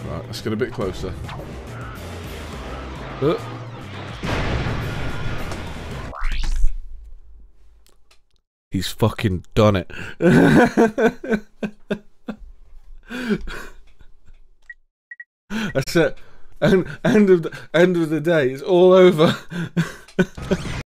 Right, let's get a bit closer. He's fucking done it. That's it. End of the day. It's all over.